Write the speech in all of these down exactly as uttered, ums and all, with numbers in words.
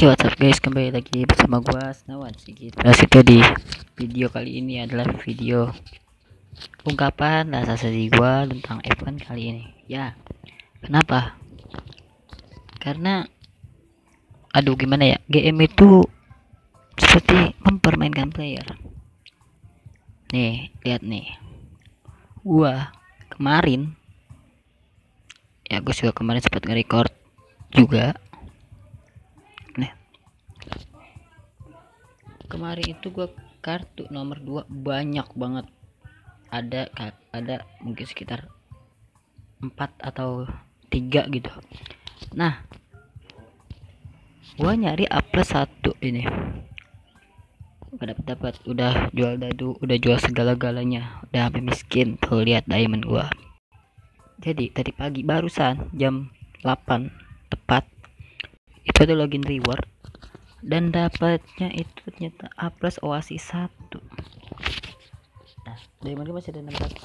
Oke, what's up guys, kembali lagi bersama gua Senawan Sigit Prasetyo. Di video kali ini adalah video ungkapan rasa sedih gua tentang F satu kali ini. Ya, kenapa? Karena aduh gimana ya, G M itu seperti mempermainkan player. Nih, lihat nih. Gua kemarin ya gue juga kemarin sempat nge-record juga. Nih, kemarin itu gua kartu nomor dua banyak banget, ada ada mungkin sekitar empat atau tiga gitu. Nah, gua nyari A plus satu ini gak dapat dapat, udah jual dadu, udah jual segala-galanya, udah sampai miskin. Tuh lihat diamond gua. Jadi tadi pagi barusan jam delapan tepat itu ada login reward dan dapatnya itu ternyata A plus oasis satu. Nah, diamond gua masih ada enam ratus.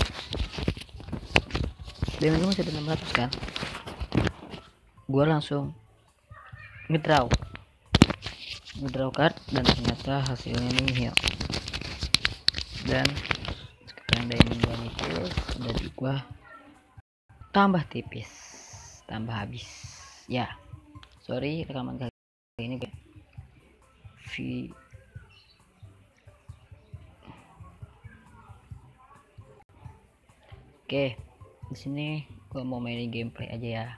Diamond gua masih ada enam ratus kan. Gua langsung ngedraw ngedraw card dan ternyata hasilnya nihil. Dan sekarang diamond gua nipis, dan gua tambah tipis, tambah habis. Ya, sorry rekaman kali ini kayak v oke, di sini gua mau mainin gameplay aja ya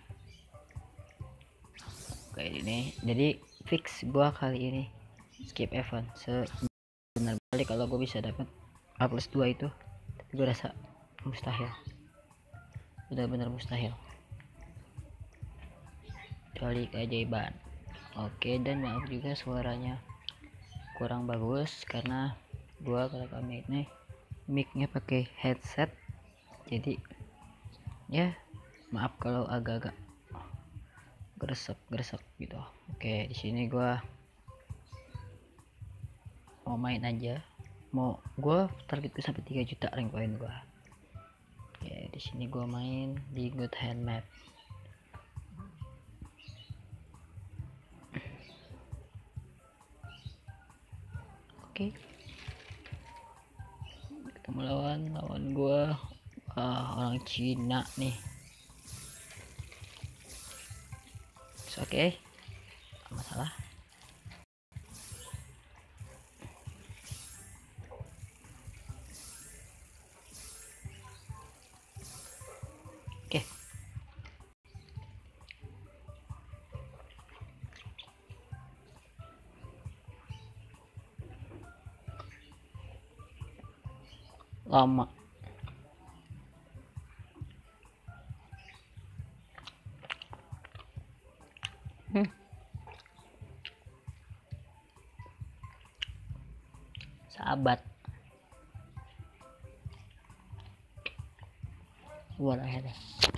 kayak ini. Jadi fix gua kali ini skip event. Sebenar kali kalau gua bisa dapat A plus dua itu, tapi gua rasa mustahil, benar-benar mustahil, kecuali keajaiban. Oke, dan maaf juga suaranya kurang bagus karena gua kalau kami ini mic-nya pakai headset, jadi ya maaf kalau agak-agak gresek-gresek gitu. Oke, di sini gua mau main aja, mau gua target ke sampai tiga juta rank point gua. Oke, di sini gua main di good hand map. Oke, ketemu lawan lawan gua ah, orang Cina nih. Oke, okay, masalah. Oke, okay. Lama. Hmm. Sahabat. Luar akhirnya.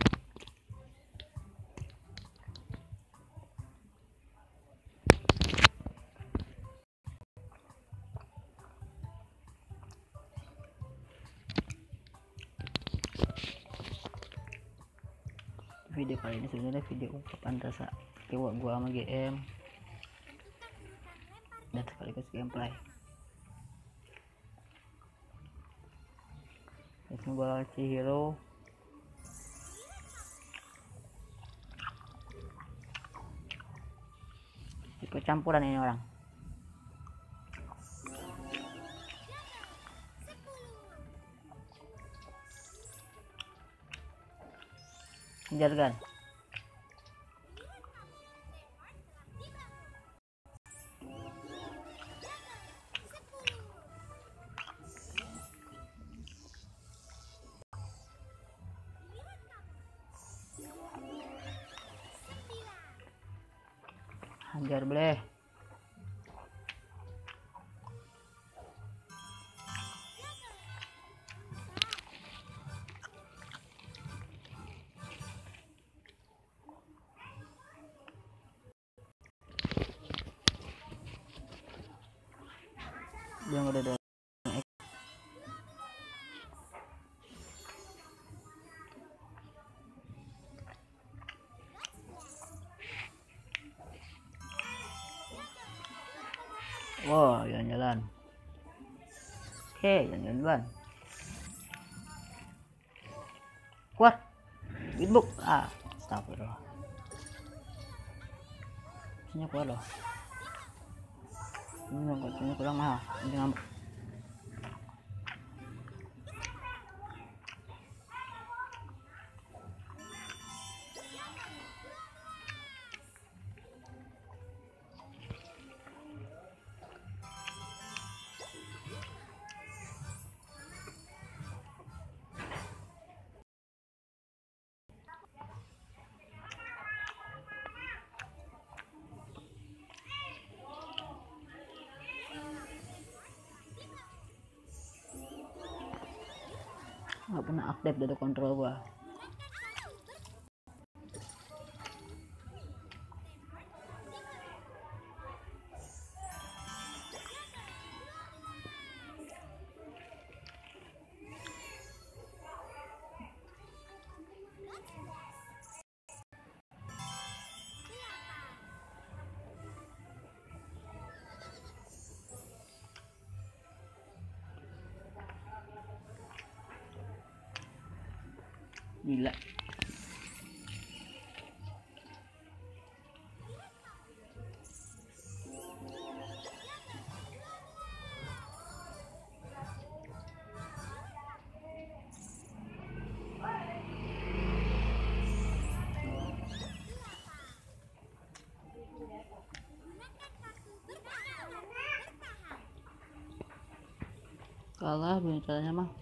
Video kali ini sebenarnya video ungkapan rasa kecewa gua sama G M dan sekaligus gameplay. Ini gua Chihiro. Tipe campuran ini orang. Jargon. Hajar bleh. Dia udah ada Wow, jalan-jalan. Oke, jalan-jalan. Keluar. Bitbook. Ah, astagfirullah. Sini keluar loh. Ini nggak sini kurang mahal. Ini ngambek. Nggak pernah aktif dari kontrol gua. Gila. Kalah bentarnya mah.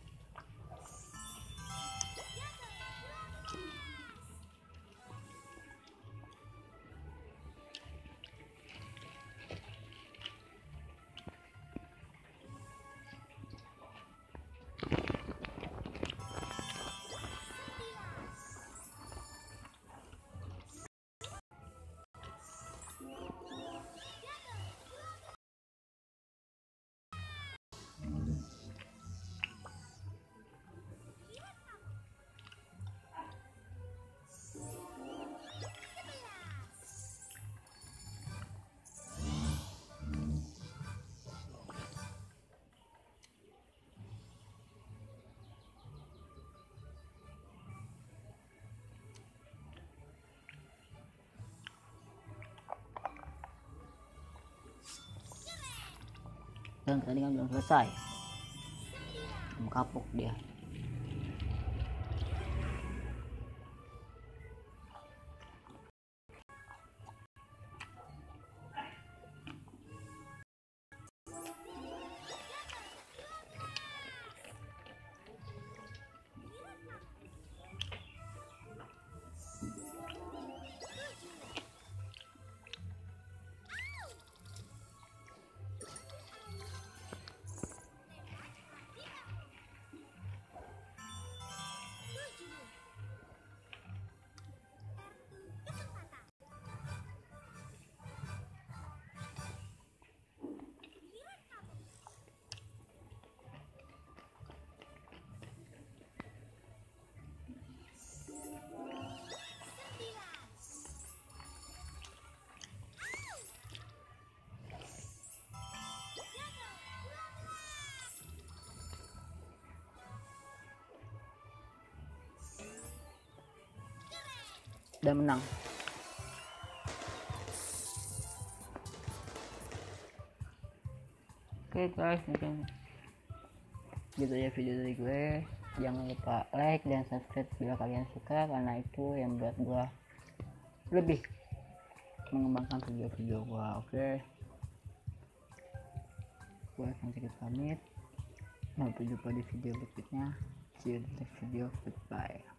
Dan pertandingan belum selesai. Kapok dia. Dan menang. Oke guys, mungkin gitu ya video dari gue. Jangan lupa like dan subscribe bila kalian suka, karena itu yang buat gue lebih mengembangkan video-video gue. Oke, gue akan sedikit pamit. Sampai jumpa di video berikutnya. See you in the next video. Goodbye.